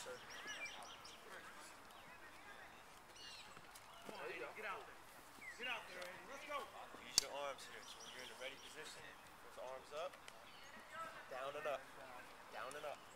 sir. There you go. Get out there. Get out there, Eddie. Let's go. Use your arms here. So when you're in the ready position, put the arms up, down and up, down and up.